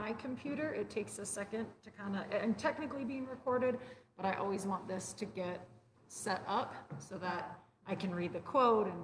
my computer, it takes a second to kind of, I'm technically being recorded, but I always want this to get set up so that I can read the quote. And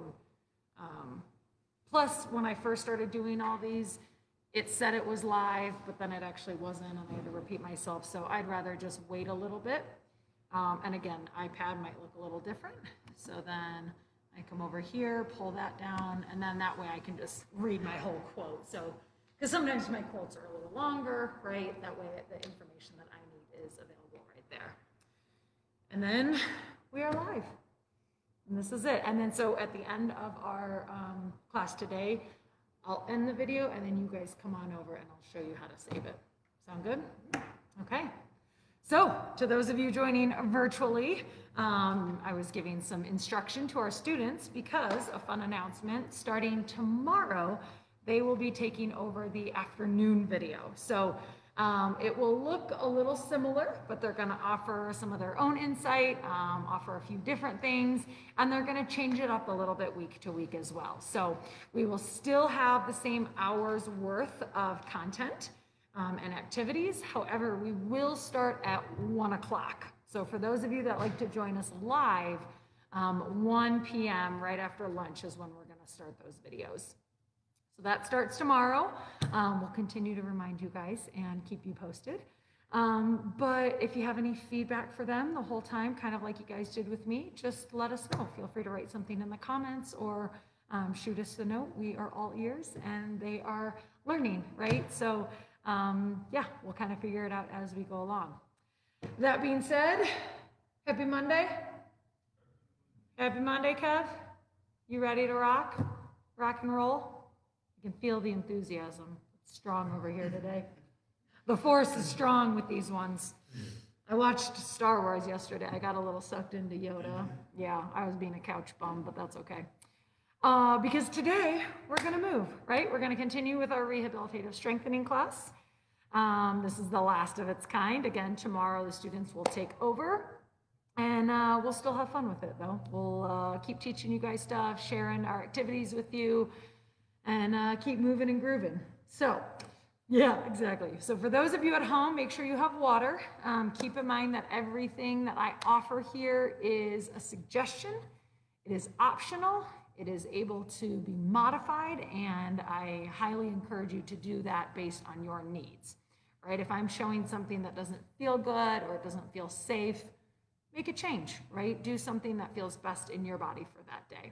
plus, when I first started doing all these, it said it was live, but then it actually wasn't, and I had to repeat myself. So I'd rather just wait a little bit. And again, iPad might look a little different. So then I come over here, pull that down, and then that way I can just read my whole quote. So, because sometimes my quotes are a little longer, right? That way the information that I need is available right there. And then we are live. And this is it. And then so at the end of our class today, I'll end the video and then you guys come on over and I'll show you how to save it. Sound good? Okay. So to those of you joining virtually, I was giving some instruction to our students because a fun announcement, starting tomorrow, they will be taking over the afternoon video. So it will look a little similar, but they're going to offer some of their own insight, offer a few different things, and they're going to change it up a little bit week to week as well. So we will still have the same hours worth of content and activities. However, we will start at 1 o'clock. So for those of you that like to join us live, 1 p.m. right after lunch is when we're going to start those videos. So that starts tomorrow. We'll continue to remind you guys and keep you posted. But if you have any feedback for them the whole time, kind of like you guys did with me, just let us know. Feel free to write something in the comments or shoot us a note. We are all ears and they are learning, right? So yeah, we'll kind of figure it out as we go along. That being said, happy Monday. Happy Monday, Kev. You ready to rock and roll? You can feel the enthusiasm. It's strong over here today. The force is strong with these ones. I watched Star Wars yesterday. I got a little sucked into Yoda. Yeah, I was being a couch bum, but that's okay. Because today we're going to move, right? We're going to continue with our rehabilitative strengthening class. This is the last of its kind. Again, tomorrow the students will take over. And we'll still have fun with it, though. We'll keep teaching you guys stuff, sharing our activities with you, and keep moving and grooving. So, yeah, exactly. So for those of you at home, make sure you have water. Keep in mind that everything that I offer here is a suggestion. It is optional. It is able to be modified, and I highly encourage you to do that based on your needs, right? If I'm showing something that doesn't feel good or it doesn't feel safe, make a change, right? Do something that feels best in your body for that day.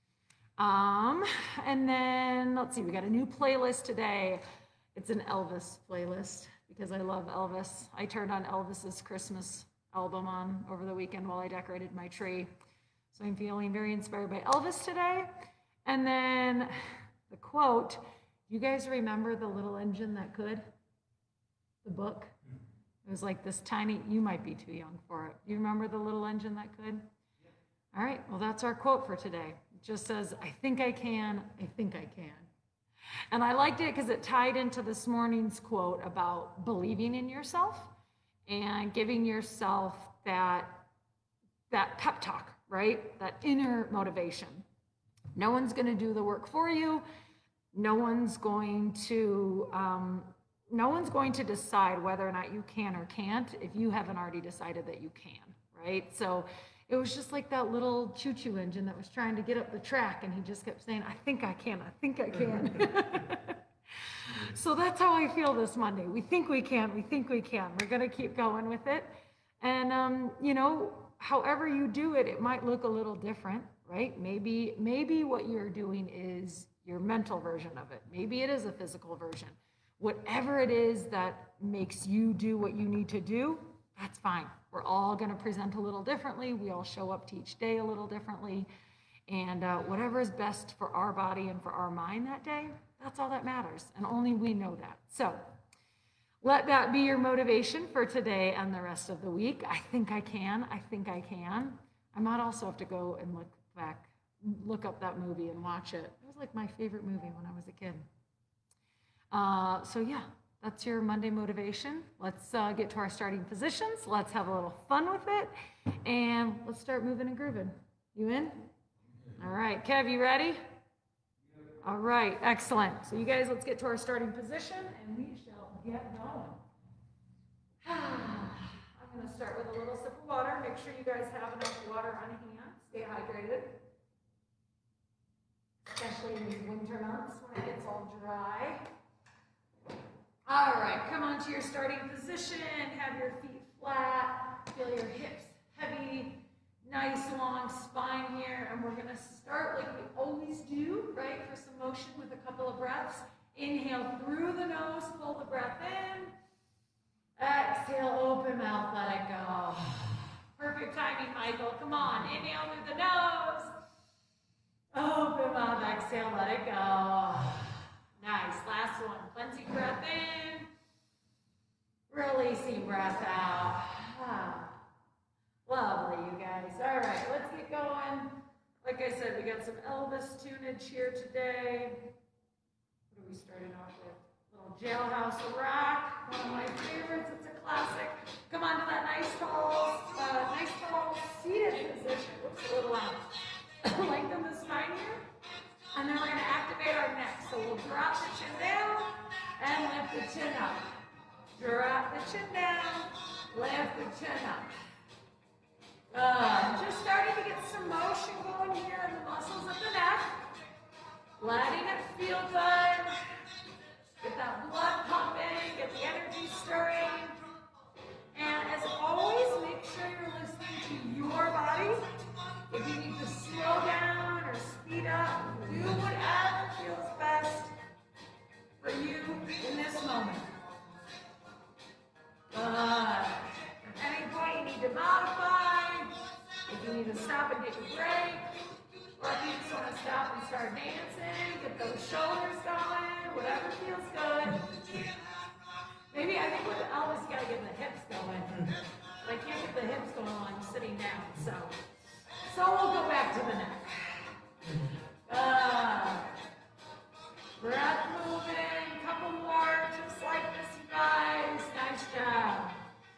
And then let's see, we got a new playlist today. It's an Elvis playlist because I love Elvis. I turned on Elvis's Christmas album on over the weekend while I decorated my tree. So I'm feeling very inspired by Elvis today. And then the quote, you guys remember The Little Engine That Could? The book? It was like this tiny, you might be too young for it. You remember The Little Engine That Could? All right, well, that's our quote for today. It just says, I think I can, I think I can. And I liked it because it tied into this morning's quote about believing in yourself and giving yourself that pep talk, right? That inner motivation. No one's going to do the work for you. No one's going to decide whether or not you can or can't if you haven't already decided that you can, right? So it was just like that little choo-choo engine that was trying to get up the track, and he just kept saying, I think I can, I think I can. So that's how I feel this Monday. We think we can, we think we can. We're going to keep going with it. And, you know, however you do it, it might look a little different, right? Maybe what you're doing is your mental version of it. Maybe it is a physical version. Whatever it is that makes you do what you need to do, that's fine. We're all going to present a little differently. We all show up to each day a little differently. And whatever is best for our body and for our mind that day, that's all that matters. And only we know that. So let that be your motivation for today and the rest of the week. I think I can. I think I can. I might also have to go and look up that movie and watch it. It was like my favorite movie when I was a kid. So yeah, that's your Monday motivation. Let's get to our starting positions. Let's have a little fun with it. And let's start moving and grooving. You in? All right, Kev, you ready? All right, excellent. So you guys, let's get to our starting position and we shall get going. I'm going to start with a little sip of water. Make sure you guys have enough water on hand. Stay hydrated. Especially in these winter months when it gets all dry. All right, come on to your starting position. Have your feet flat. Feel your hips heavy. Nice long spine here. And we're going to start like we always do, right? For some motion with a couple of breaths. Inhale through the nose. Pull the breath in. Exhale, open mouth, let it go. Perfect timing, Michael. Come on, inhale through the nose. Open mouth, exhale, let it go. Nice, last one. Cleansing breath in. Releasing breath out. Lovely, you guys. All right, let's get going. Like I said, we got some Elvis tunage here today. What are we starting off with? Little Jailhouse Rock, one of my favorites. It's a classic. Come on to that nice tall seated position. Looks a little out. Lengthen the spine here, and then we're going to activate our neck. So we'll drop the chin down and lift the chin up. Drop the chin down, lift the chin up. Just starting to get some motion going here in the muscles of the neck. Letting it feel good. Get that blood pumping, get the energy stirring. And as always, make sure you're listening to your body. If you need to slow down or speed up, do whatever feels best for you in this moment. At any point you need to modify, if you need to stop and take a break, or if you just want to stop and start dancing, get those shoulders going, whatever feels good. Maybe I think with Elvis, you got to get the hips going. But I can't get the hips going while I'm sitting down, so we'll go back to the neck. Breath moving, couple more, just like this, you guys. Nice job.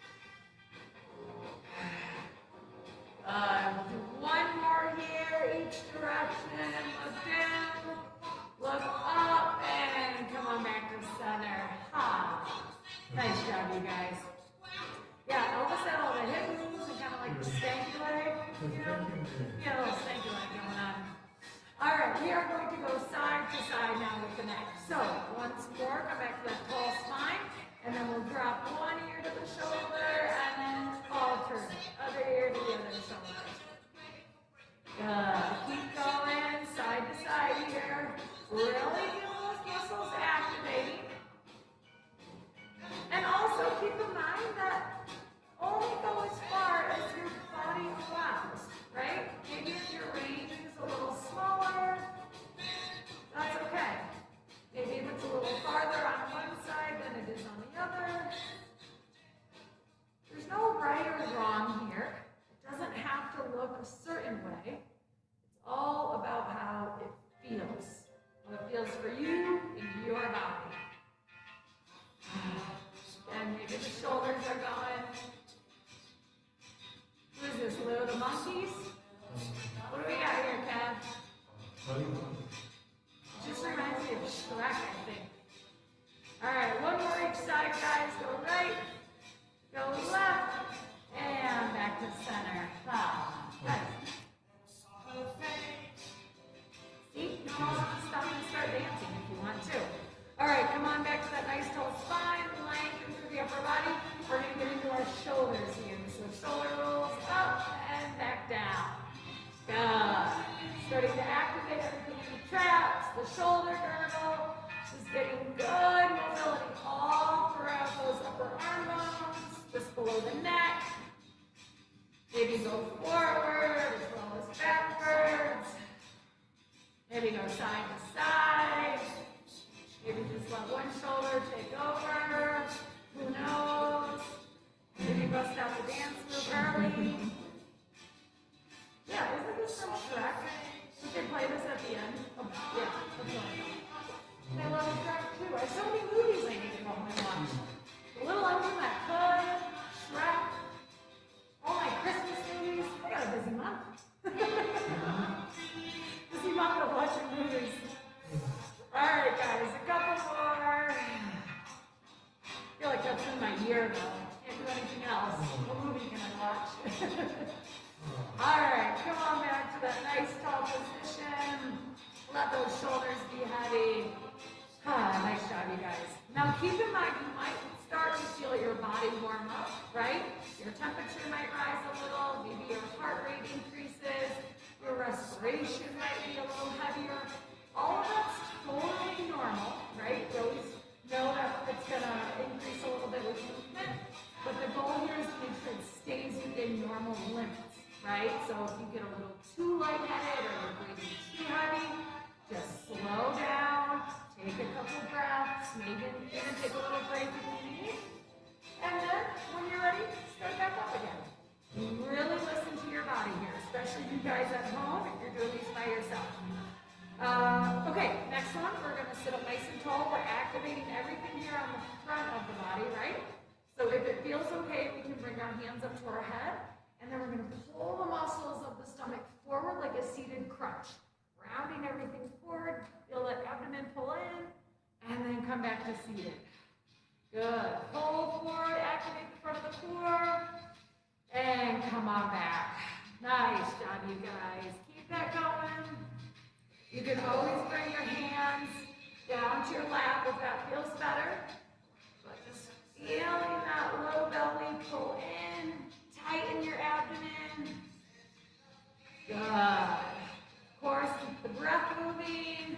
We'll do one more here, each direction. Look down, look up, and come on back to center. Nice job, you guys. Yeah, Elvis had all the hip moves and kind of like the stanky leg, you know? Yeah, a little stanky leg going on. All right, we are going to go side to side now with the neck. So, once more, come back to that tall spine, and then we'll drop one ear to the shoulder, and then alternate. Other ear to the other shoulder. Good. Keep going, side to side here. Really feel those muscles activating. And also keep in mind, here though. Can't do anything else. What movie can I watch? All right, come on back to that nice tall position. Let those shoulders be heavy. Nice job, you guys. Now keep in mind, you might start to feel your body warm up, right? Your temperature might rise a little, maybe your heart rate increases, your respiration might be a little heavier. All of that's totally normal, right? You always know that it's gonna increase a little bit with movement, but the goal here is to make sure it stays within normal limits, right? So if you get a little too lightheaded or you're breathing too heavy, just slow down, take a couple breaths, maybe even take a little break if you need, and then when you're ready, start back up again. Really listen to your body here, especially you guys at home if you're doing these by yourself. Okay, next one, we're going to sit up nice and tall. We're activating everything here on the front of the body, right? So if it feels okay, we can bring our hands up to our head, and then we're going to pull the muscles of the stomach forward like a seated crunch. Rounding everything forward, feel that abdomen pull in, and then come back to seated. Good. Pull forward, activate the front of the core, and come on back. Nice job, you guys. Keep that going. You can always bring your hands down to your lap if that feels better. But just feeling that low belly pull in, tighten your abdomen. Good. Of course, keep the breath moving.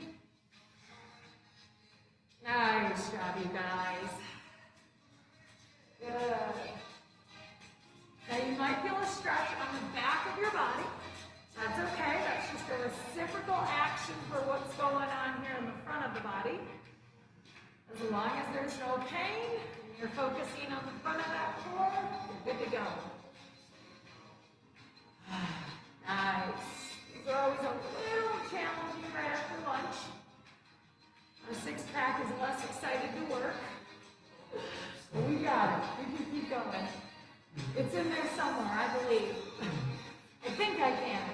Nice job, you guys. Good. Now you might feel a stretch on the back of your body. That's okay. That's just a reciprocal action for what's going on here in the front of the body. As long as there's no pain, and you're focusing on the front of that core, you're good to go. Nice. These are always a little challenging right after lunch. Our six-pack is less excited to work. But we got it. We can keep going. It's in there somewhere, I believe. I think I can.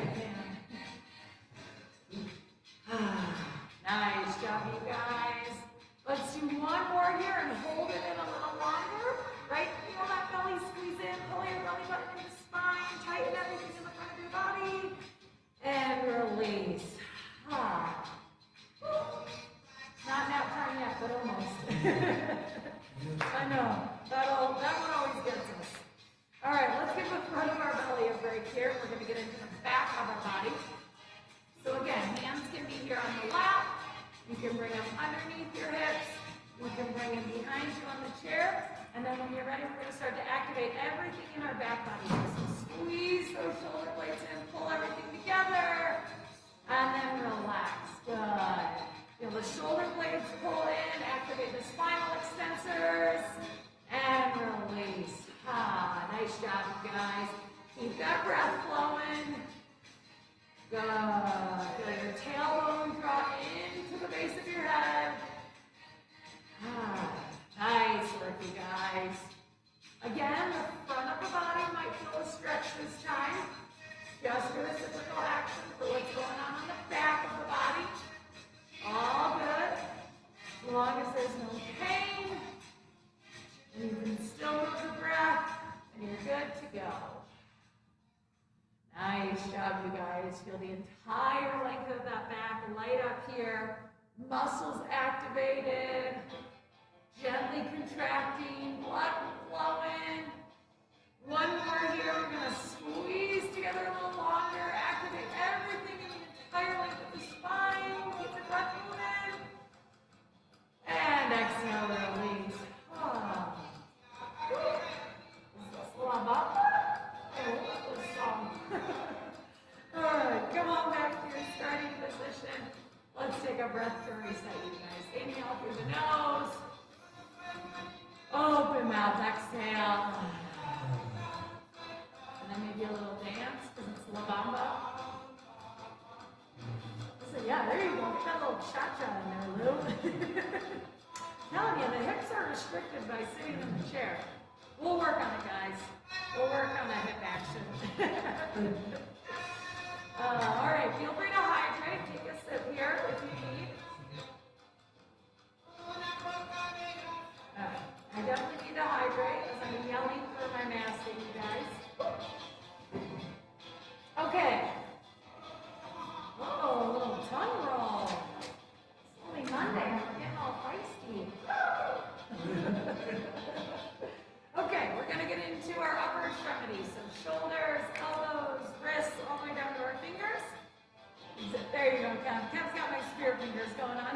Nice job, you guys. Let's do one more here and hold it in a little longer. Right? Feel that belly squeeze in. Pull your belly button in the spine. Tighten everything in the front of your body. And release. Not nap time yet, but almost. I know. That one always gets us. All right, let's give the front of our belly a break here. We're going to get into the back of our body. So again, hands can be here on the lap. You can bring them underneath your hips. You can bring them behind you on the chair. And then when you're ready, we're going to start to activate everything in our back body. So squeeze those shoulder blades in, pull everything together, and then relax. Good. Feel the shoulder blades pull in, activate the spinal extensors, and release. Nice job, you guys. Keep that breath flowing. Good. Feel your tailbone draw into the base of your head. Nice work, you guys. Again, the front of the body might feel a stretch this time. Just a reciprocal action for what's going on the back of the body. All good. As long as there's no pain, and you can still move the breath, and you're good to go. Nice job, you guys. Feel the entire length of that back light up here. Muscles activated. Gently contracting. Blood flowing. One more here. We're going to squeeze together a little longer. Activate everything in the entire length of the spine. Keep the breath moving. And exhale, release. All right, come on back to your starting position. Let's take a breath to reset, you guys. Inhale through the nose. Open mouth, exhale. And then maybe a little dance, because it's La Bamba. So yeah, there you go. Get that little cha-cha in there, Lou. Telling you, the hips are restricted by sitting in the chair. We'll work on it, guys. We'll work on that hip action. All right, feel free to hydrate. Take a sip here if you need. I definitely need to hydrate. are nasty, you guys. Okay. Whoa, a little tongue roll. It's only Monday, I'm getting all feisty. Okay, we're gonna get into our upper extremities. So shoulders, elbows, wrists, all the way down to our fingers. There you go, Kev. Kev's got my spear fingers going on.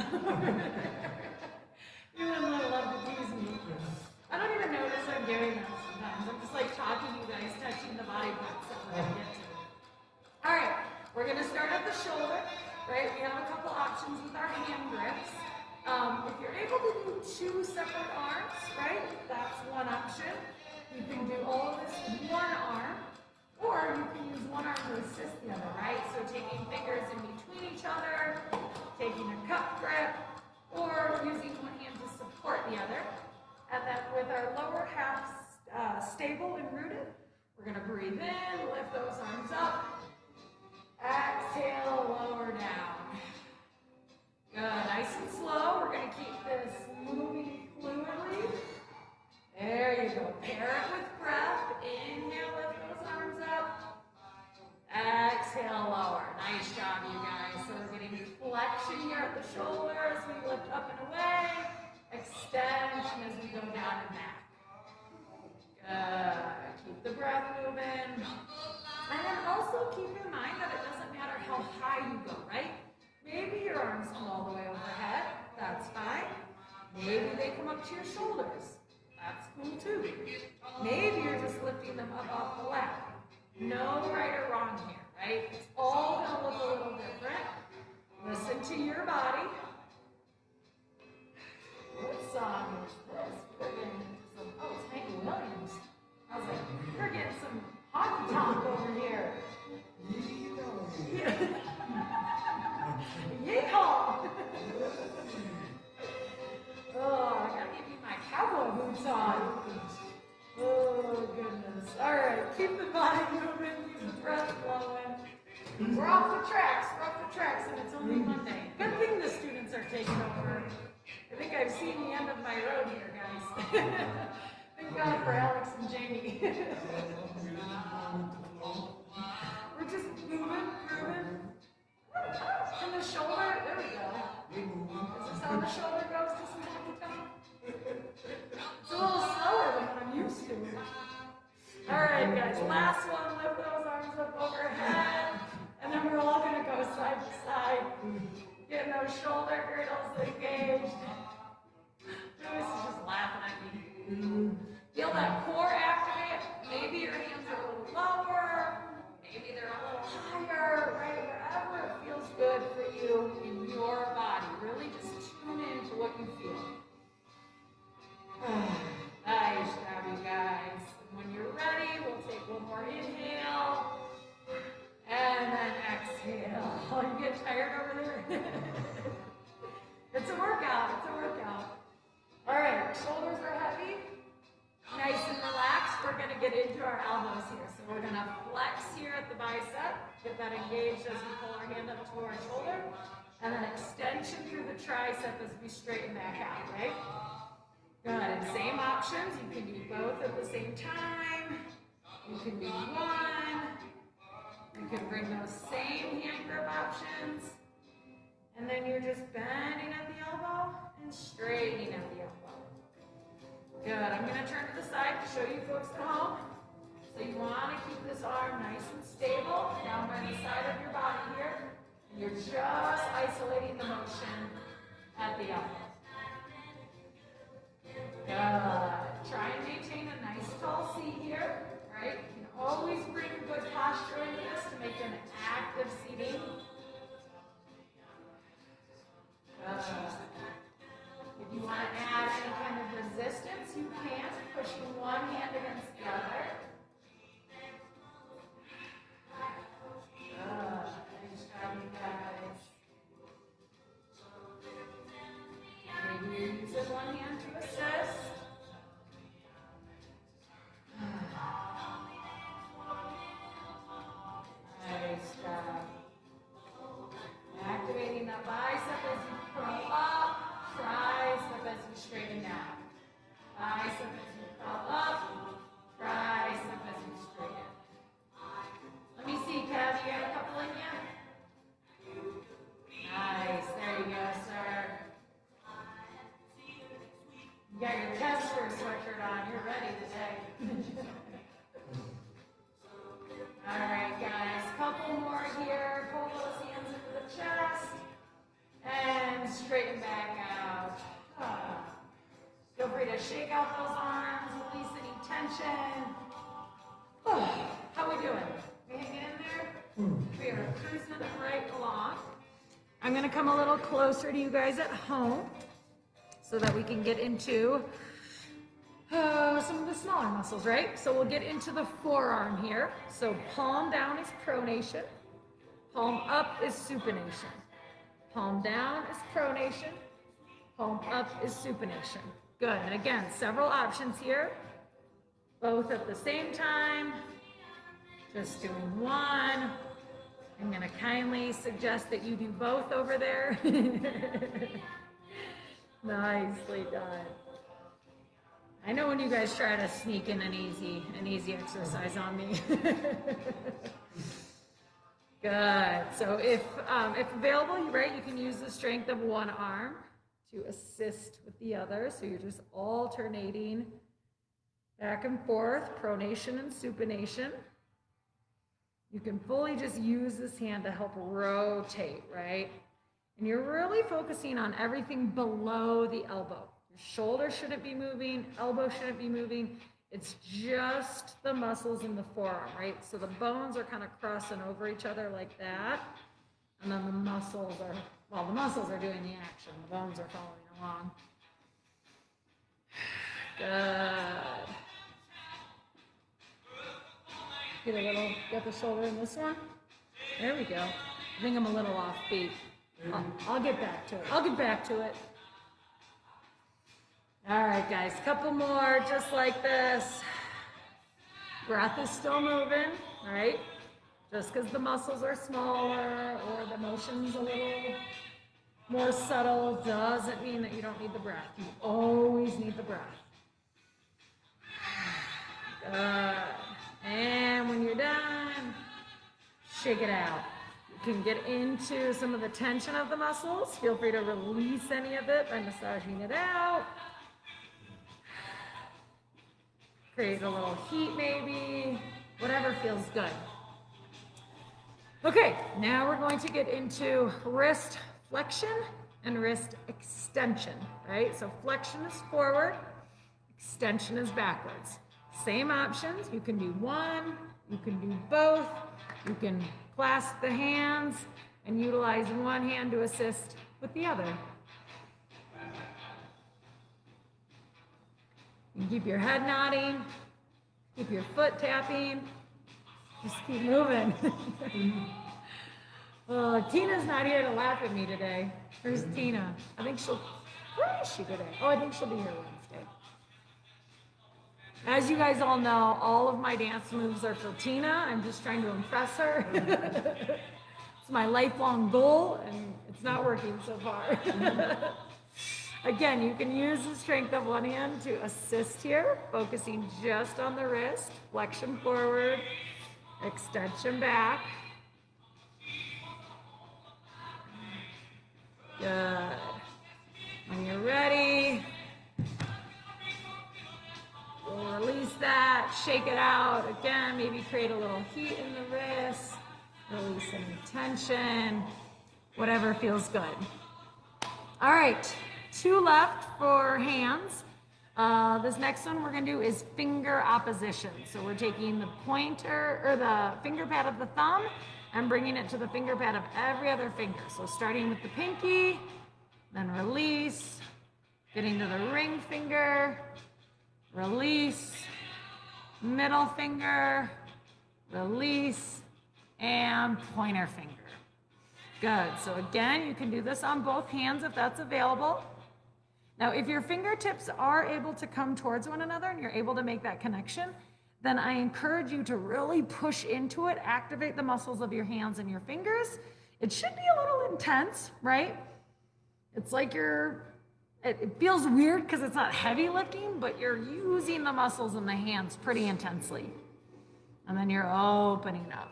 You and Lil love to tease me. I don't even notice I'm doing that sometimes. I'm just like talking to you guys, touching the body parts that we're gonna get to. All right, we're gonna start at the shoulder, right? We have a couple options with our hand grips. If you're able to do 2 separate arms, right? That's one option. You can do all of this with one arm, or you can use one arm to assist the other, right? So taking fingers in between each other, taking a cup grip, or using one hand to support the other. And then with our lower half stable and rooted, we're gonna breathe in, lift those arms up, exhale, lower down. Good, nice and slow. We're gonna keep this moving fluidly. There you go, pair it with breath. Inhale, lift those arms up. Exhale, lower. Nice job, you guys. So we're getting flexion here at the shoulders. We lift up and away. Extension as we go down and back. Good. Keep the breath moving. And then also keep in mind that it doesn't matter how high you go, right? Maybe your arms come all the way overhead. That's fine. Maybe they come up to your shoulders. That's cool too. Maybe you're just lifting them up off the lap. No right or wrong here, right? It's all going to look a little different. Listen to your body. What song is this? We're getting some, oh, it's Hank Williams. I was like, we're getting some hockey talk over here. Yeah. Yeehaw! Oh, I gotta give you my cowboy boots on. Oh, goodness. All right, keep the body moving, keep the breath flowing. We're off the tracks, and it's only Monday. Good thing the students are taking over. I think I've seen the end of my road here, guys. Thank God for Alex and Jamie. We're just moving. From the shoulder, there we go. Is this how the shoulder goes to some happy time? It's a little slower than what I'm used to. All right, guys, last one. Lift those arms up overhead. And then we're all going to go side to side. Getting those shoulder girdles engaged. Lewis is just laughing at me. Feel that core activate. Maybe your hands are a little lower. Maybe they're a little higher, right? Wherever it feels good for you in your body. Really just tune in to what you feel. Nice job, you guys. When you're ready, we'll take one more inhale. And then exhale. Oh, you get tired over there? It's a workout. All right, shoulders are heavy. Nice and relaxed. We're going to get into our elbows here. So we're going to flex here at the bicep. Get that engaged as we pull our hand up to our shoulder. And then extension through the tricep as we straighten back out, right? Good. And same options. You can do both at the same time. You can do one. You can bring those same hand grip options. And then you're just bending at the elbow and straightening at the elbow. Good. I'm going to turn to the side to show you folks at home. So you want to keep this arm nice and stable down by the side of your body here. And you're just isolating the motion at the elbow. Good. Try and maintain a nice tall seat here, right? You can always bring good posture into this to make it an active seating. If you want to add any kind of resistance, you can, pushing one hand against the other. Nice job, you guys. Maybe you're using one hand to assist. Nice job. Activating that bicep as you curl up, tricep as you straighten down. Bicep as you curl up, your sweatshirt on. You're ready today. All right, guys. Couple more here. Pull those hands into the chest. And straighten back out. Feel free to shake out those arms. Release any tension. How we doing? We hanging in there? We are cruising right along. I'm going to come a little closer to you guys at home so that we can get into some of the smaller muscles, right? So we'll get into the forearm here. So palm down is pronation. Palm up is supination. Palm down is pronation. Palm up is supination. Good. And again, several options here. Both at the same time. Just doing one. I'm going to kindly suggest that you do both over there. Nicely done. I know when you guys try to sneak in an easy exercise on me. Good. So if available, right, you can use the strength of one arm to assist with the other. So you're just alternating back and forth, pronation and supination. You can fully just use this hand to help rotate, right? And you're really focusing on everything below the elbow. Your shoulder shouldn't be moving, elbow shouldn't be moving. It's just the muscles in the forearm, right? So the bones are kind of crossing over each other like that. And then the muscles are doing the action. The bones are following along. Good. Get the shoulder in this one. There we go. I think I'm a little off beat. I'll get back to it. All right, guys, couple more just like this. Breath is still moving, right? Just because the muscles are smaller or the motion's a little more subtle doesn't mean that you don't need the breath. You always need the breath. Good. And when you're done, shake it out. You can get into some of the tension of the muscles. Feel free to release any of it by massaging it out. Create a little heat maybe, whatever feels good. Okay, now we're going to get into wrist flexion and wrist extension, right? So flexion is forward, extension is backwards. Same options, you can do one, you can do both, you can clasp the hands and utilize one hand to assist with the other. You can keep your head nodding, keep your foot tapping, just keep moving. Tina's not here to laugh at me today. Where's Tina? Where is she today? Oh, I think she'll be here Wednesday. As you guys all know, all of my dance moves are for Tina. I'm just trying to impress her. It's my lifelong goal, and it's not working so far. Again, you can use the strength of one hand to assist here, focusing just on the wrist, flexion forward, extension back. Good. When you're ready, we'll release that, shake it out. Again, maybe create a little heat in the wrist, release any tension, whatever feels good. All right, 2 left for hands. This next one we're gonna do is finger opposition. So we're taking the pointer or the finger pad of the thumb and bringing it to the finger pad of every other finger. So starting with the pinky, then release, getting to the ring finger, release, middle finger, release, and pointer finger. Good, so again, you can do this on both hands if that's available. Now, if your fingertips are able to come towards one another and you're able to make that connection, then I encourage you to really push into it, activate the muscles of your hands and your fingers. It should be a little intense, right? It's like it feels weird because it's not heavy lifting, but you're using the muscles in the hands pretty intensely. And then you're opening up.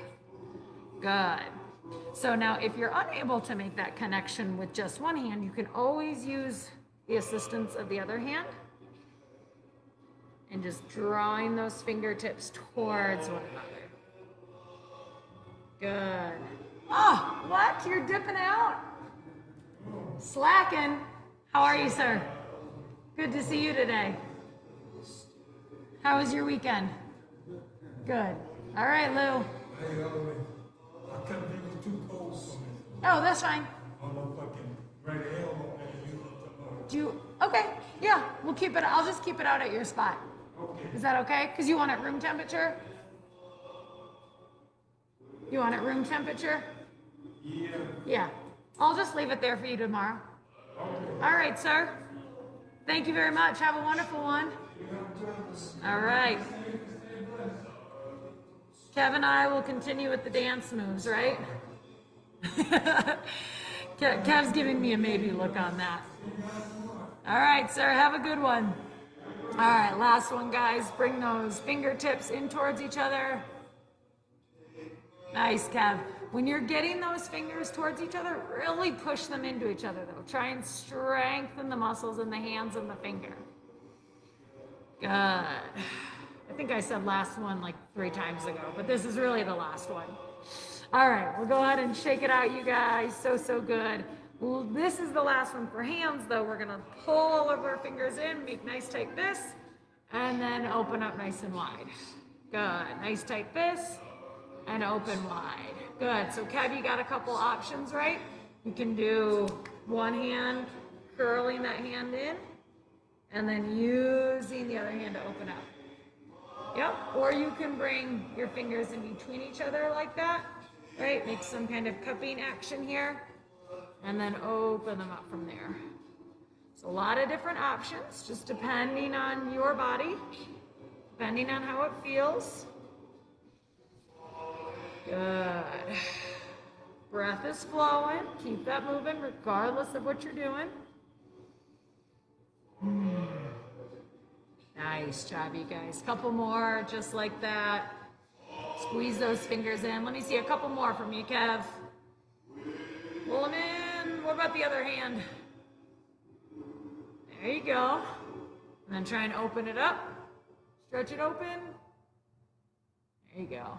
Good. So now if you're unable to make that connection with just one hand, you can always use the assistance of the other hand. and just drawing those fingertips towards one another. Good. Oh, what? You're dipping out? Slacking. How are you, sir? Good to see you today. How was your weekend? Good. All right, Lou. I couldn't be too cold for me. Oh, that's fine. I'm a fucking right elbow and you tomorrow. Do you, okay, yeah, we'll keep it, I'll just keep it out at your spot. Okay. Is that okay? Because you want it room temperature? You want it room temperature? Yeah. Yeah. I'll just leave it there for you tomorrow. Okay. All right, sir. Thank you very much. Have a wonderful one. All right. Kev and I will continue with the dance moves, right? Kev's giving me a maybe look on that. All right, sir. Have a good one. All right, last one, guys. Bring those fingertips in towards each other. Nice, Kev. When you're getting those fingers towards each other, really push them into each other, though. Try and strengthen the muscles in the hands and the finger. Good. I think I said last one like 3 times ago, but this is really the last one. All right, we'll go ahead and shake it out, you guys. So good. Well, this is the last one for hands, though. We're going to pull all of our fingers in, make nice tight this, and then open up nice and wide. Good. Nice tight this, and open wide. Good. So, Kev, you got a couple options, right? You can do one hand, curling that hand in, and then using the other hand to open up. Yep. Or you can bring your fingers in between each other like that, right? Make some kind of cupping action here, and then open them up from there. So a lot of different options, just depending on your body, depending on how it feels. Good. Breath is flowing. Keep that moving regardless of what you're doing. Nice job, you guys. Couple more, just like that. Squeeze those fingers in. Let me see a couple more from you, Kev. Pull them in. What about the other hand? There you go. And then try and open it up. Stretch it open. There you go.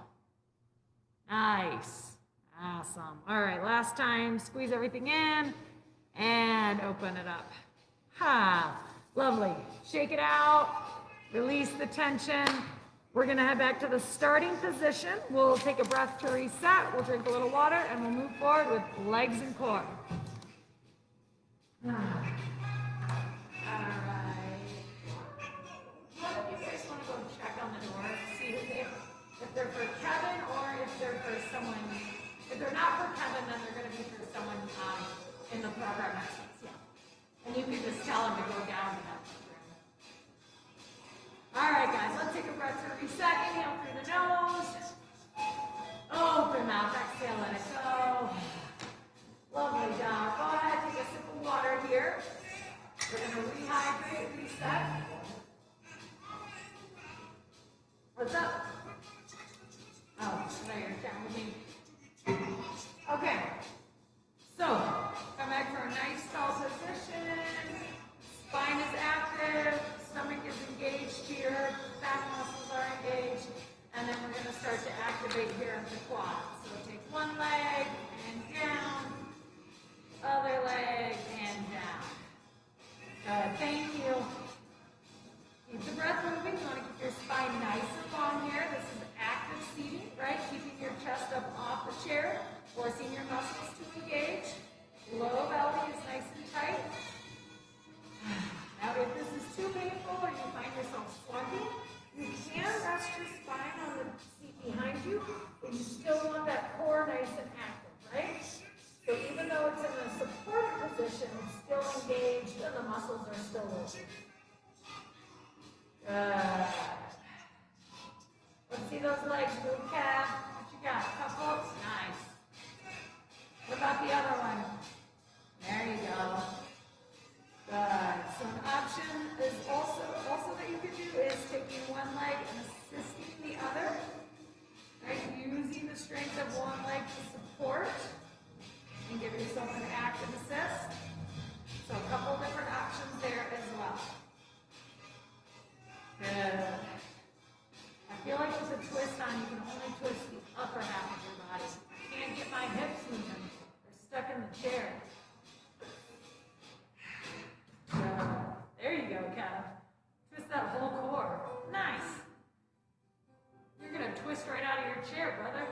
Nice. Awesome. All right, last time. Squeeze everything in and open it up. Ha. Lovely. Shake it out. Release the tension. We're going to head back to the starting position. We'll take a breath to reset. We'll drink a little water, and we'll move forward with legs and core. All right. What if you guys want to go check on the door, see if they're for Kevin or if they're for someone. If they're not for Kevin, then they're going to be for someone in the program next week. Yeah. And you can just tell them to go down to that room. All right, guys, let's take a breath to reset. Inhale through the nose. Open mouth, exhale, let it go. Lovely job. Go ahead, take a sip of water here. We're going to rehydrate, reset. What's up? Oh, no, you're down with me. Okay. So, come back for a nice tall position. Spine is active. Stomach is engaged here. Back muscles are engaged. And then we're going to start to activate here in the quad. So take one leg and down. Other leg and down. Good. Thank you. Keep the breath moving. You want to keep your spine nice and long here. This is active seating, right? Keeping your chest up off the chair, forcing your muscles to engage. Low belly is nice and tight. Now, if this is too painful or you find yourself slumping, you can rest your spine on the seat behind you, but you still want that core nice and active, right? So even though it's in a supported position, it's still engaged and the muscles are still working. Good. Let's see those legs move, Kev. What you got? Couple? Nice. What about the other one? There you go. Good. So an option is also that you could do is taking one leg and assisting the other. Right? Using the strength of one leg to support and give yourself an active assist. So a couple different options there as well. your chair, brother.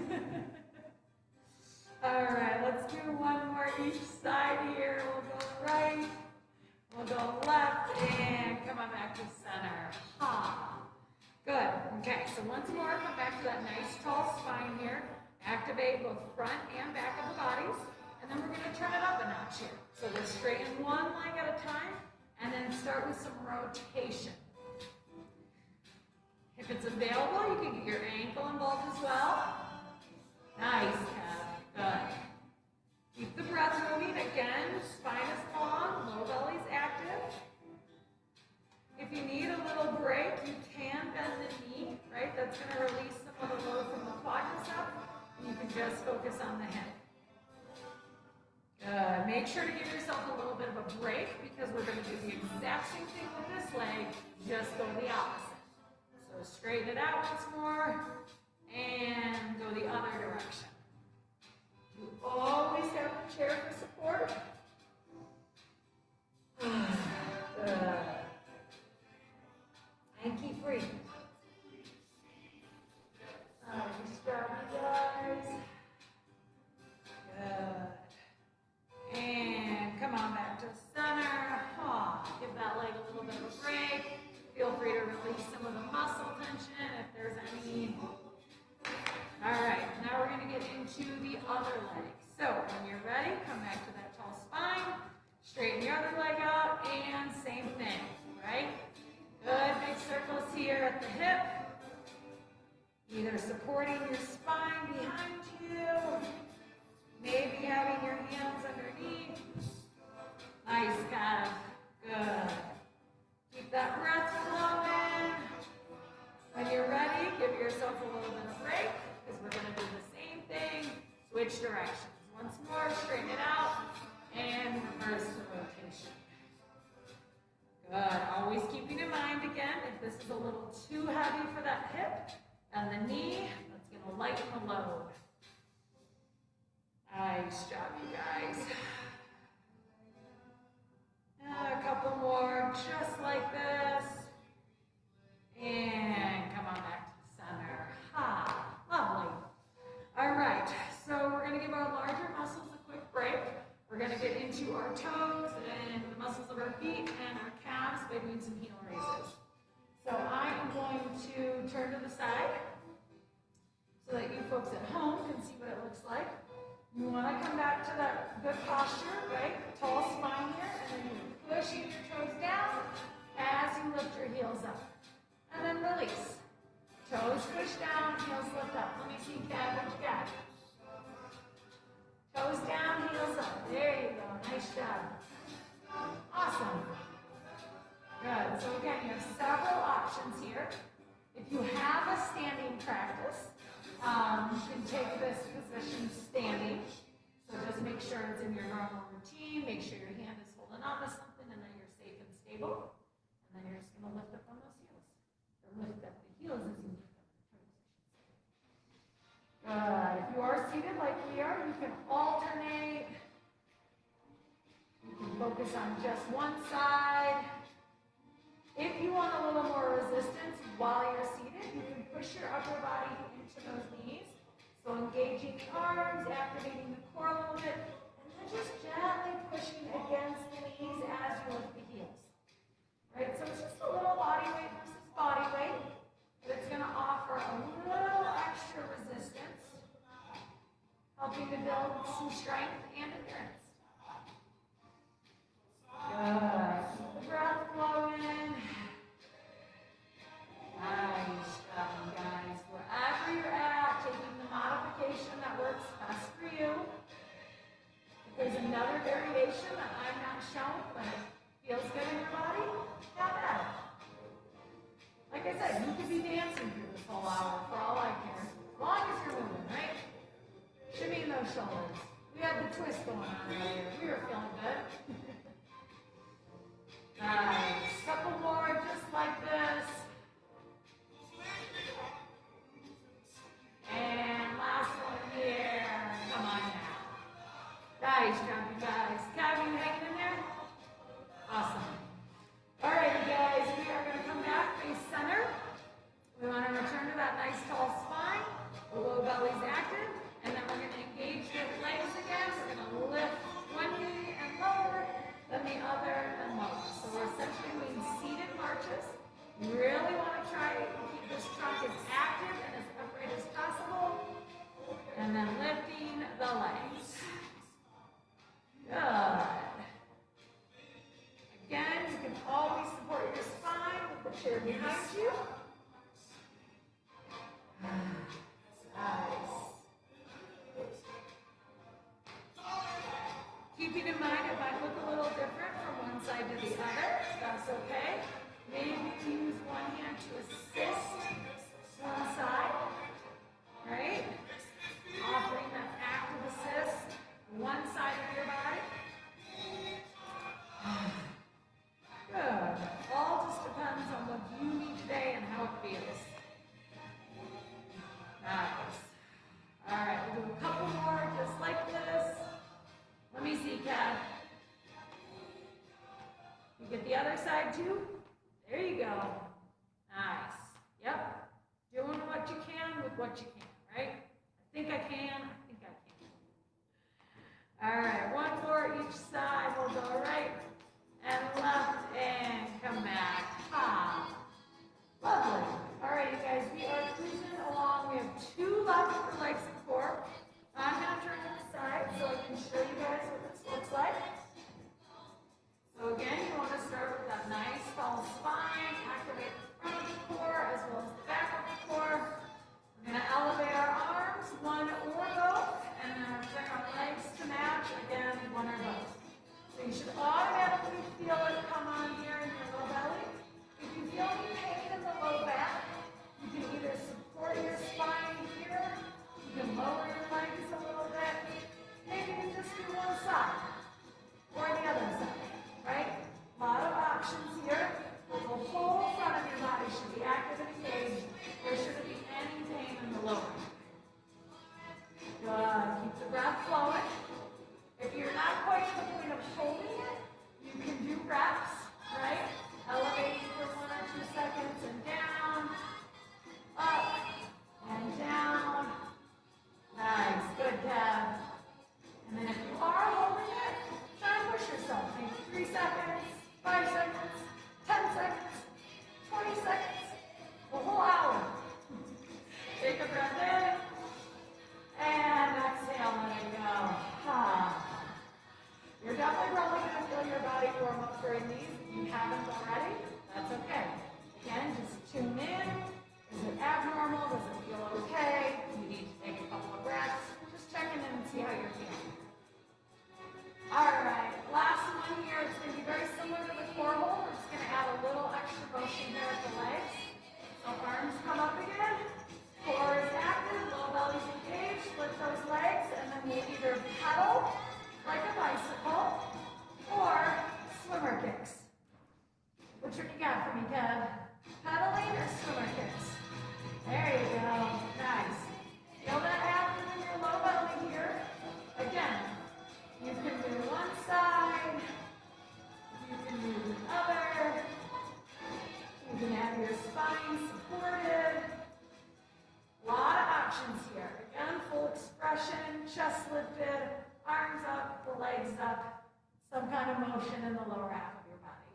All right, let's do one more each side here. We'll go right, we'll go left, and come on back to center. Ha. Good. Okay, so once more, come back to that nice tall spine here. Activate both front and back of the bodies. And then we're going to turn it up a notch here. So we'll straighten one leg at a time, and then start with some rotation. If it's available, you can get your ankle involved as well. Nice, Kev. Good. Keep the breath moving. Again, spine is long, low belly is active. If you need a little break, you can bend the knee, right? That's going to release some of the load from the quadricep. And you can just focus on the hip. Good. Make sure to give yourself a little bit of a break because we're going to do the exact same thing with this leg, just go the opposite. So straighten it out once more and go the other direction. You always have a chair for support. Good. And keep breathing. Nice job, you guys. Good. And come on back to center. Give that leg a little bit of a break. Feel free to release some of the muscle tension if there's any. All right, now we're going to get into the other leg. So when you're ready, come back to that tall spine. Straighten the other leg out, and same thing, right? Good, big circles here at the hip. Either supporting your spine behind you, maybe having your hands underneath. Nice, Kev. Good. Keep that breath flowing. When you're ready, give yourself a little bit of break because we're going to do the same thing. Switch directions. Once more, straighten it out and reverse the rotation. Good. Always keeping in mind, again, if this is a little too heavy for that hip and the knee, that's going to lighten the load. Nice job, you guys. A couple more, just like this. And come on back to the center. Ha, lovely. All right, so we're going to give our larger muscles a quick break. We're going to get into our toes and the muscles of our feet and our calves by doing some heel raises. So I am going to turn to the side so that you folks at home can see what it looks like. You want to come back to that good posture, right? Tall spine here, and then you push your toes down as you lift your heels up. And then release. Toes push down, heels lift up. Let me see, Kat, what you got? Toes down, heels up. There you go. Nice job. Awesome. Good. So again, you have several options here. If you have a standing practice, you can take this position standing. So just make sure it's in your normal routine. Make sure your hand is holding on to something and that you're safe and stable. And then you're just going to lift up on those heels. Or lift up the heels as you lift up the toes. Good. If you are seated like we are, you can alternate. You can focus on just one side. If you want a little more resistance while you're seated, you can push your upper body into those knees. So engaging the arms, activating the core a little bit, and then just gently pushing against the knees as you lift the heels. Right? So it's just a little body weight versus body weight, but it's going to offer a little extra resistance, helping to build some strength and endurance. Good. Keep the breath flowing. Nice job, guys. Wherever you're at, taking the modification that works best for you. If there's another variation that I'm not showing, but it feels good in your body, have at it. Like I said, you could be dancing through this whole hour for all I care. As long as you're moving, right? Shimmying those shoulders. We had the twist going on earlier. We were feeling good. Nice. Couple more just like this. And last one here. Come on now. Nice job, you guys. Kev, you hanging in there? Awesome. All right, you guys, we are going to come back face center. We want to return to that nice tall spine. to. Nice. Keeping in mind it might look a little different from one side to the other. That's okay. Maybe use one hand to assist one side, right? Offering that active assist one side of your body. Good. All just depends on what you need today and how it feels. Nice. All right, we'll do a couple more just like this. Let me see, Kat. You get the other side too? There you go. Nice. Yep. Doing what you can with what you can, right? I think I can. I think I can. All right, one more each side. We'll go right and left and come back. Ha. Lovely. All right, you guys, we are cruising along. We have 2 left for legs and core. I'm going to turn to the side so I can show you guys what this looks like. So again, you want to start with that nice tall spine, activate the front of the core as well as the back of the core. We're going to elevate our arms, one or both, and then bring our legs to match, again, one or both. So you should automatically feel it come on here in your low belly. If you feel any pain in the low back, you can either support your spine here, you can lower your legs a little bit, maybe you just do one side or the other side, right? A lot of options here. The whole front of your body should be active and engaged. There shouldn't be any pain in the lower. Good. Keep the breath flowing. If you're not quite to the point of holding it, you can do reps, right? Elevating for 1 or 2 seconds and down, up, and down. Nice. Good, Kev. And then if you are holding it, try and push yourself. Maybe 3 seconds, 5 seconds, 10 seconds, 20 seconds, a whole hour. Take a breath in, and exhale, let it go. You're definitely probably going to feel your body warm up during these. If you haven't already, that's okay. Again, just tune in. Is it abnormal? Does it feel okay? You need to take a couple of breaths. Just checking in and see how you're feeling. All right, last one here. It's going to be very similar to the core hold. We're just going to add a little extra motion here at the legs. So arms come up again. Core is active, low belly's engaged. Lift those legs, and then we'll either pedal like a bicycle or swimmer kicks. Which one you got for me, Kev? Pedaling or swimmer kicks? There you go. Nice. Feel that active in your low belly here. Again, you can do one side. You can do the other. You can have your spine supported. A lot of options here. Again, full expression, chest lifted, arms up, the legs up, some kind of motion in the lower half of your body.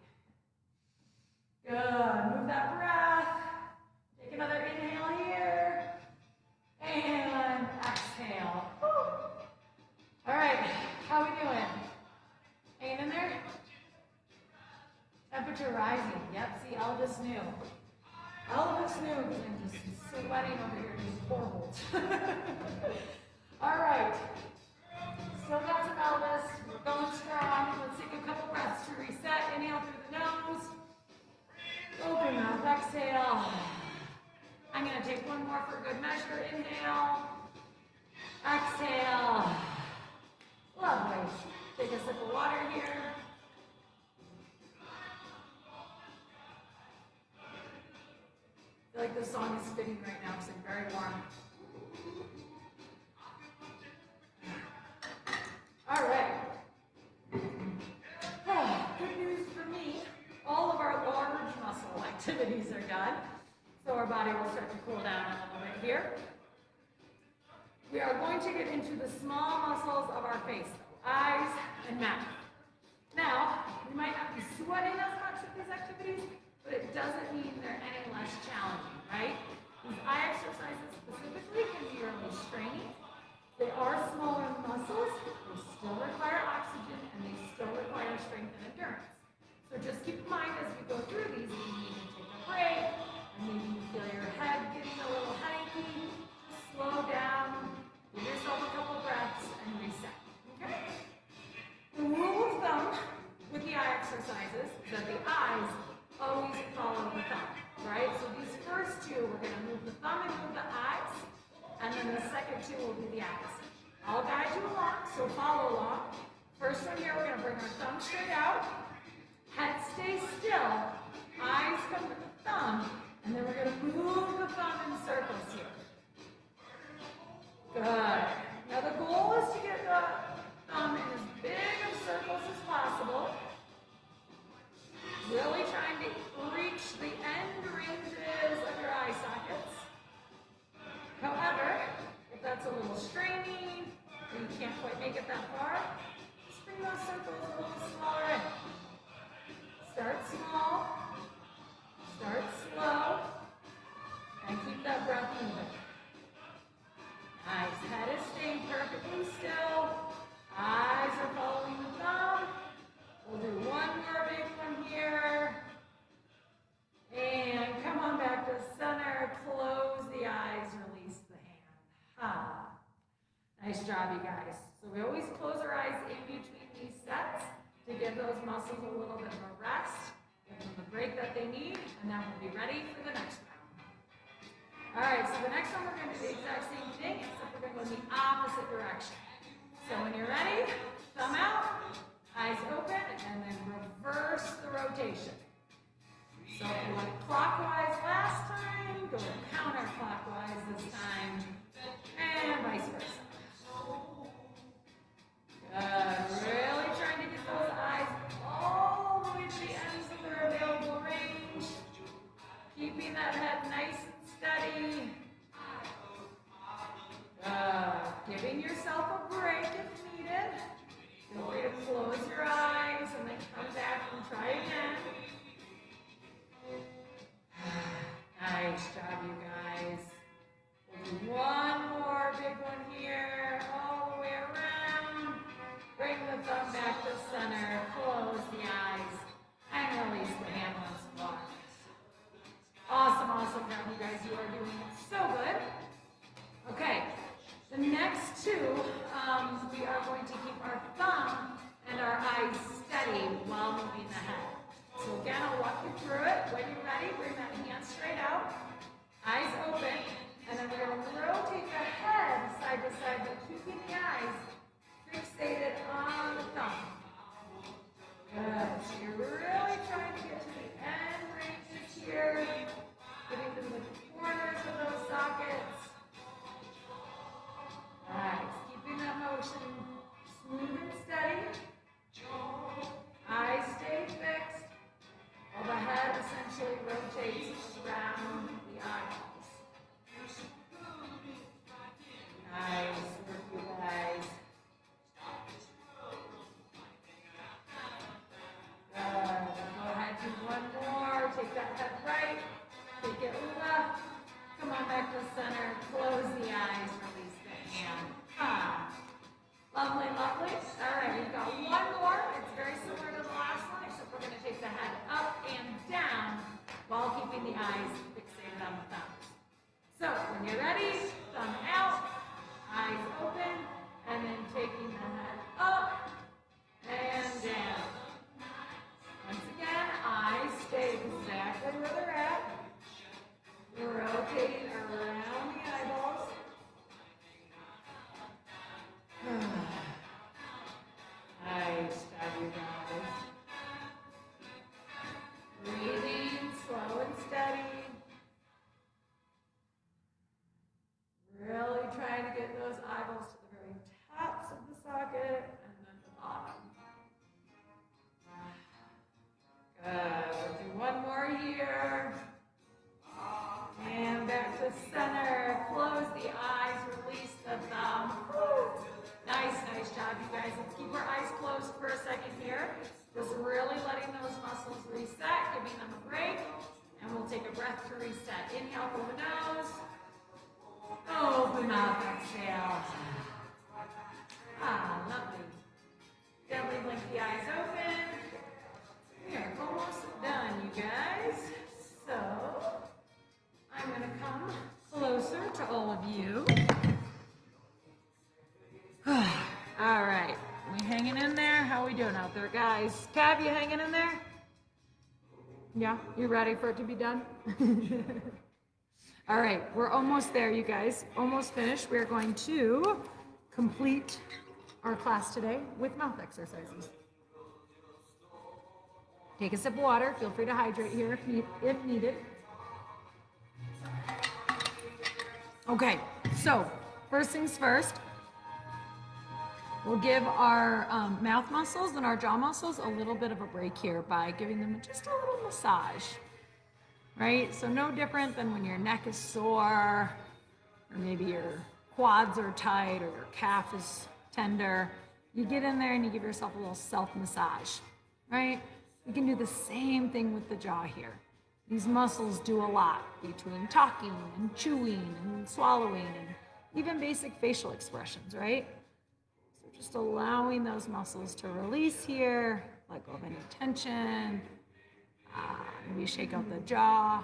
Good. Move that breath. Take another inhale here. And exhale. Woo. All right. How we doing? Hanging in there? Temperature rising. Yep. See, Elvis knew. Elvis knew. I'm just sweating over here in these core holds. All right. Still got some Elvis. We're going strong. Let's take a couple breaths to reset. Inhale through the nose. Open mouth. Exhale. I'm going to take one more for good measure. Inhale. Exhale. Lovely. Take a sip of water here. I feel like this song is fitting right now because I'm very warm. All right. Good news for me. All of our large muscle activities are done. So our body will start to cool down a little bit here. We are going to get into the small muscles of our face, eyes and mouth. Now, we might not be sweating as much with these activities, but it doesn't mean they're any less challenging, right? These eye exercises specifically can be really straining. They are smaller muscles, they still require oxygen, and they still require strength and endurance. So just keep in mind as we go through these, we need to take a break, and then the second two will be the opposite. I'll guide you along, so follow along. First one here, we're going to bring our thumb straight out. Head stays still. Eyes come to the thumb. And then we're going to move the thumb in circles here. Good. Now the goal is to get the thumb in as big of circles as possible. Really trying to reach the end ranges of your eye sockets. However, if that's a little straining, or you can't quite make it that far, just bring those circles a little smaller in. Start small, start slow, and keep that breath moving. Nice. Head is staying perfectly still. Eyes are following the thumb. We'll do one more big one here. And come on back to center. Close the eyes. Release the hand. Ha. Nice job, you guys. So we always close our eyes in between these sets to give those muscles a little bit of a rest, give them the break that they need, and then we'll be ready for the next round. All right, so the next one we're going to do the exact same thing, except we're going to go in the opposite direction. So when you're ready, thumb out, eyes open, and then reverse the rotation. So if you went clockwise last time, go counterclockwise this time, and vice versa. Good. Really trying to get those eyes all the way to the ends of their available range. Keeping that head nice and steady. Giving yourself a break if needed. Feel free to close your eyes and then come back and try again. Nice job, you guys. We'll do one more big one here, all the way around. Bring the thumb back to center, close the eyes, and release the hand once more. Awesome, awesome job, you guys. You are doing so good. Okay, the next two, we are going to keep our thumb and our eyes steady while moving the head. So again, I'll walk you through it. When you're ready, bring that hand straight out, eyes open, and then we're going to rotate the head side to side, but keeping the eyes fixated on the thumb. Good. So you're really trying to get to the end ranges here, getting to the corners of those sockets. Nice. Keeping that motion smooth and steady. Eyes stay fixed while the head essentially rotates around the eyeballs. Nice work, you guys. Good. Go ahead, do one more. Take that head right. Take it left. Come on back to center. Close the eyes. Release the hand. Ah. Lovely, lovely. All right, we've got one more. It's very similar to the last one, except we're going to take the head up and down while keeping the eyes fixated on the thumbs. So when you're ready, thumb out, eyes open, and then taking the head up and down. Once again, eyes stay exactly where they're at. We're rotating around the eyeballs. Nice job, you guys. Breathing slow and steady. Really trying to get those eyeballs to the very tops of the socket and then the bottom. Good. We'll do one more here. And back to center. Close the eyes. Release the thumb. Woo. Nice, nice job, you guys. Let's keep our eyes closed for a second here. Just really letting those muscles reset, giving them a break. And we'll take a breath to reset. Inhale through the nose. Open up, exhale. Ah, lovely. Gently blink the eyes open. We are almost done, you guys. So, I'm going to come closer to all of you. All right. We hanging in there? How are we doing out there, guys? Tab, you hanging in there? Yeah? You ready for it to be done? All right, we're almost there, you guys. Almost finished. We're going to complete our class today with mouth exercises. Take a sip of water. Feel free to hydrate here if needed. Okay, so first things first, we'll give our mouth muscles and our jaw muscles a little bit of a break here by giving them just a little massage, right? So no different than when your neck is sore, or maybe your quads are tight, or your calf is tender. You get in there and you give yourself a little self-massage, right? You can do the same thing with the jaw here. These muscles do a lot between talking and chewing and swallowing and even basic facial expressions, right? So just allowing those muscles to release here, let go of any tension. Maybe shake out the jaw.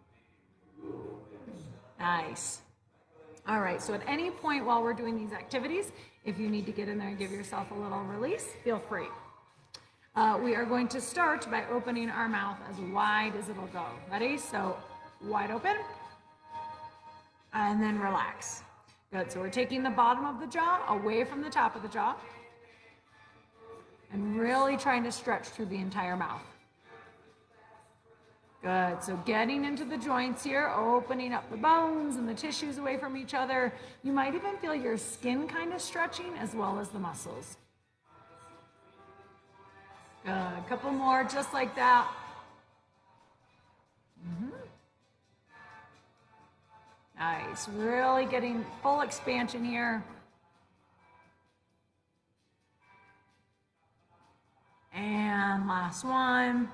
Nice. All right, so at any point while we're doing these activities, if you need to get in there and give yourself a little release, feel free. We are going to start by opening our mouth as wide as it'll go. Ready? So wide open, and then relax. Good, so we're taking the bottom of the jaw away from the top of the jaw, and really trying to stretch through the entire mouth. Good, so getting into the joints here, opening up the bones and the tissues away from each other. You might even feel your skin kind of stretching as well as the muscles. Good, a couple more just like that. Nice, really getting full expansion here. And last one.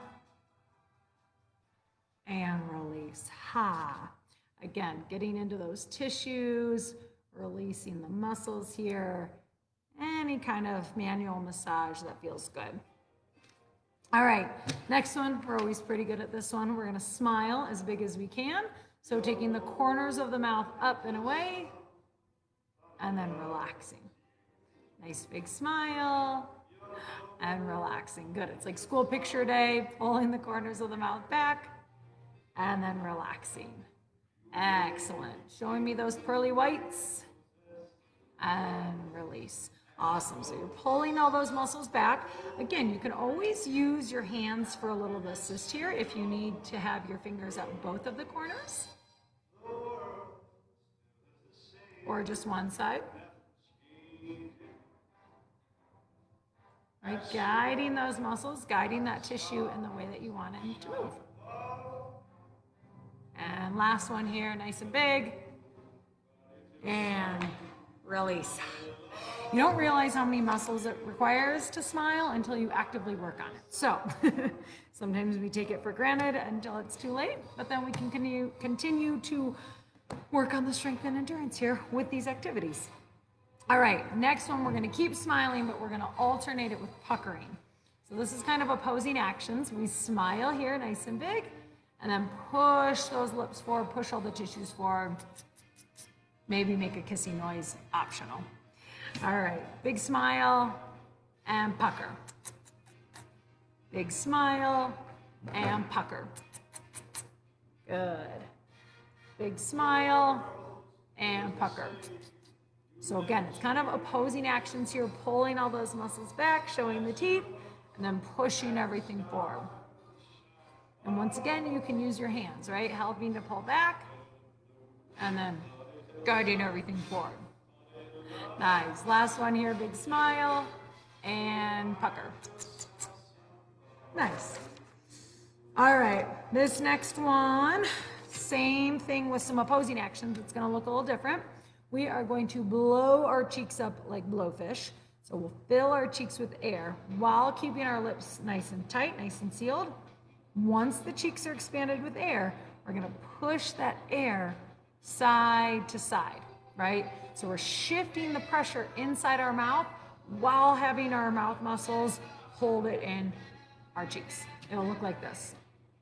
And release. Ha. Again, getting into those tissues, releasing the muscles here. Any kind of manual massage that feels good. All right, next one. We're always pretty good at this one. We're going to smile as big as we can. So taking the corners of the mouth up and away, and then relaxing. Nice big smile. And relaxing. Good. It's like school picture day, pulling the corners of the mouth back. And then relaxing. Excellent. Showing me those pearly whites. And release. Awesome. So you're pulling all those muscles back. Again, you can always use your hands for a little assist here if you need to have your fingers at both of the corners. Or just one side. Right? Guiding those muscles, guiding that tissue in the way that you want it to move. And last one here, nice and big. And release. You don't realize how many muscles it requires to smile until you actively work on it. So sometimes we take it for granted until it's too late, but then we can continue to work on the strength and endurance here with these activities. All right, next one, we're going to keep smiling, but we're going to alternate it with puckering. So this is kind of opposing actions. We smile here, nice and big, and then push those lips forward, push all the tissues forward. Maybe make a kissing noise optional. All right, big smile and pucker. Big smile and pucker. Good. Big smile and pucker. So again, it's kind of opposing actions here, pulling all those muscles back, showing the teeth, and then pushing everything forward. And once again, you can use your hands, right? Helping to pull back, and then guiding everything forward. Nice. Last one here, big smile and pucker. Nice. All right, this next one, same thing with some opposing actions. It's going to look a little different. We are going to blow our cheeks up like blowfish. So we'll fill our cheeks with air while keeping our lips nice and tight, nice and sealed. Once the cheeks are expanded with air, we're going to push that air side to side, right? So we're shifting the pressure inside our mouth while having our mouth muscles hold it in our cheeks. It'll look like this.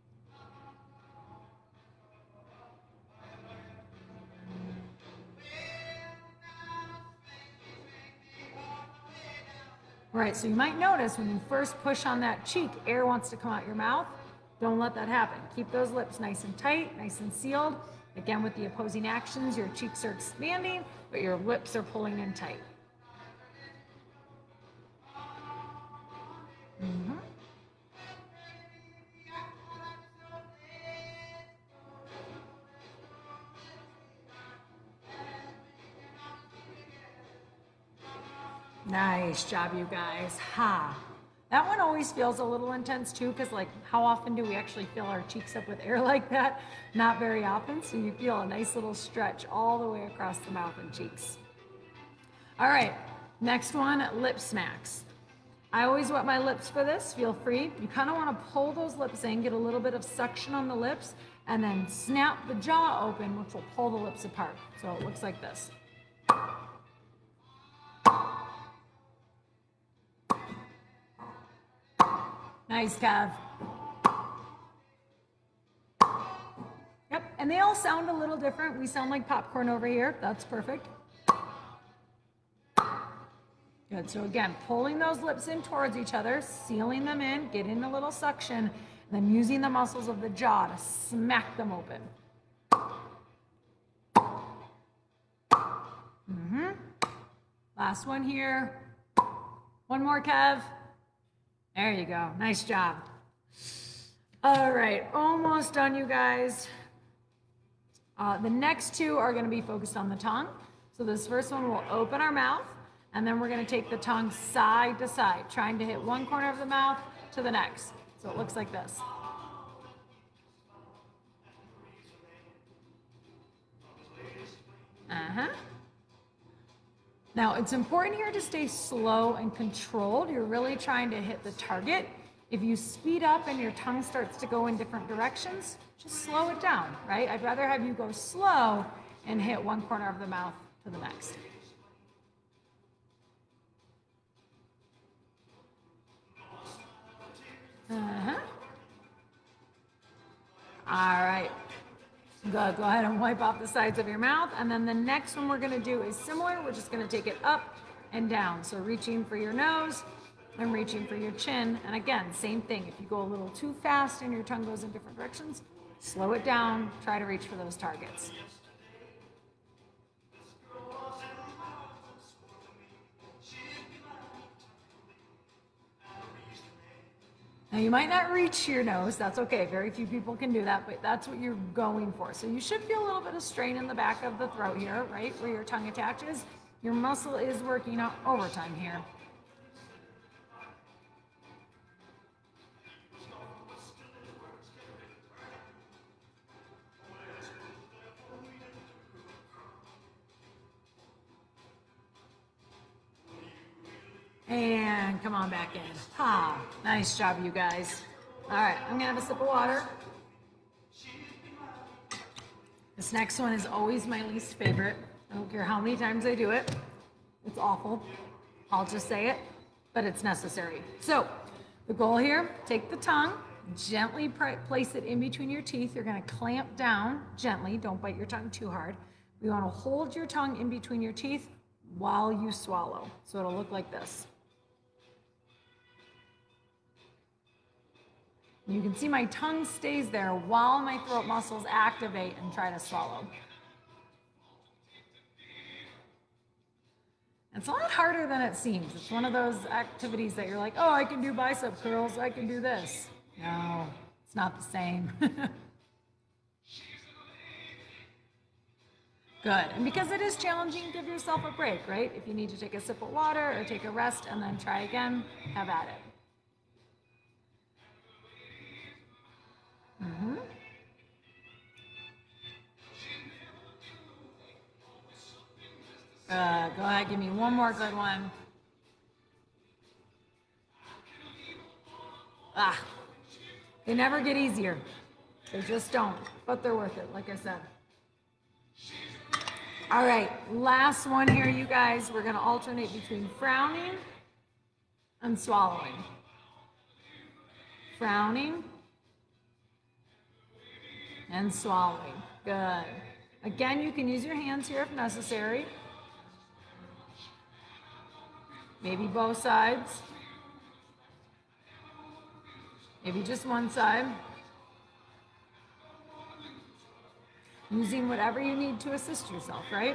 All right, so you might notice when you first push on that cheek, air wants to come out your mouth. Don't let that happen. Keep those lips nice and tight, nice and sealed. Again, with the opposing actions, your cheeks are expanding, but your lips are pulling in tight. Mm-hmm. Nice job, you guys. Ha. That one always feels a little intense too, because like how often do we actually fill our cheeks up with air like that? Not very often, so you feel a nice little stretch all the way across the mouth and cheeks. All right, next one, lip smacks. I always wet my lips for this, feel free. You kind of want to pull those lips in, get a little bit of suction on the lips, and then snap the jaw open, which will pull the lips apart. So it looks like this. Nice, Kev. Yep, and they all sound a little different. We sound like popcorn over here. That's perfect. Good, so again, pulling those lips in towards each other, sealing them in, getting a little suction, and then using the muscles of the jaw to smack them open. Mm-hmm. Last one here. One more, Kev. There you go. Nice job. All right, almost done, you guys. The next two are going to be focused on the tongue. So this first one will open our mouth, and then we're going to take the tongue side to side, trying to hit one corner of the mouth to the next. So it looks like this. Now, it's important here to stay slow and controlled. You're really trying to hit the target. If you speed up and your tongue starts to go in different directions, just slow it down, right? I'd rather have you go slow and hit one corner of the mouth to the next. All right. Good. Go ahead and wipe off the sides of your mouth. And then the next one we're going to do is similar. We're just going to take it up and down. So reaching for your nose and reaching for your chin. And again, same thing. If you go a little too fast and your tongue goes in different directions, slow it down. Try to reach for those targets. Now you might not reach your nose, that's okay. Very few people can do that, but that's what you're going for. So you should feel a little bit of strain in the back of the throat here, right? Where your tongue attaches. Your muscle is working overtime here. And come on back in. Ha, nice job, you guys. All right, I'm gonna have a sip of water. This next one is always my least favorite. I don't care how many times I do it. It's awful. I'll just say it, but it's necessary. So the goal here, take the tongue, gently place it in between your teeth. You're gonna clamp down gently. Don't bite your tongue too hard. We wanna hold your tongue in between your teeth while you swallow. So it'll look like this. You can see my tongue stays there while my throat muscles activate and try to swallow. It's a lot harder than it seems. It's one of those activities that you're like, oh, I can do bicep curls, I can do this. No, it's not the same. Good, and because it is challenging, give yourself a break, right? If you need to take a sip of water or take a rest and then try again, have at it. Go ahead, give me one more good one. They never get easier. They just don't, but they're worth it, like I said. All right, last one here, you guys. We're gonna alternate between frowning and swallowing. Frowning and swallowing. Good. Again, you can use your hands here if necessary. Maybe both sides. Maybe just one side. using whatever you need to assist yourself, right?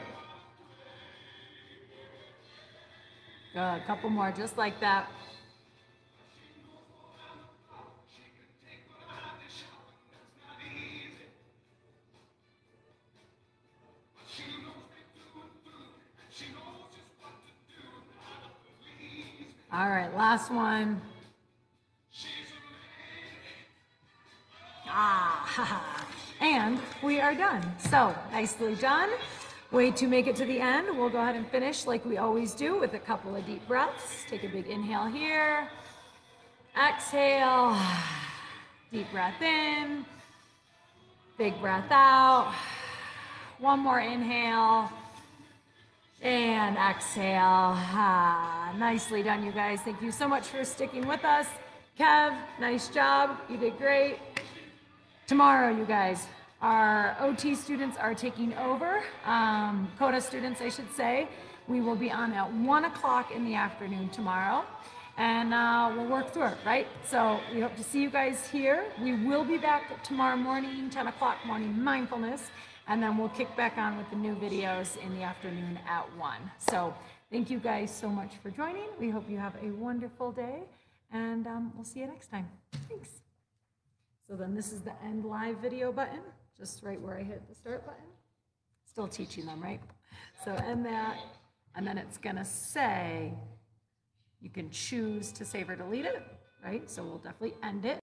Good, a couple more just like that. All right, last one. And we are done. So nicely done. Way to make it to the end. We'll go ahead and finish like we always do with a couple of deep breaths. Take a big inhale here. Exhale. Deep breath in. Big breath out. One more inhale. And exhale. Nicely done, you guys. Thank you so much for sticking with us. Kev, nice job. You did great. Tomorrow, you guys, our OT students are taking over. CODA students, I should say. We will be on at 1 o'clock in the afternoon tomorrow. And we'll work through it, right? So we hope to see you guys here. We will be back tomorrow morning, 10 o'clock morning mindfulness. And then we'll kick back on with the new videos in the afternoon at 1. So thank you guys so much for joining. We hope you have a wonderful day. And we'll see you next time. Thanks. So then this is the end live video button, just right where I hit the start button. Still teaching them, right? So end that, and then it's gonna say, you can choose to save or delete it, right? So we'll definitely end it.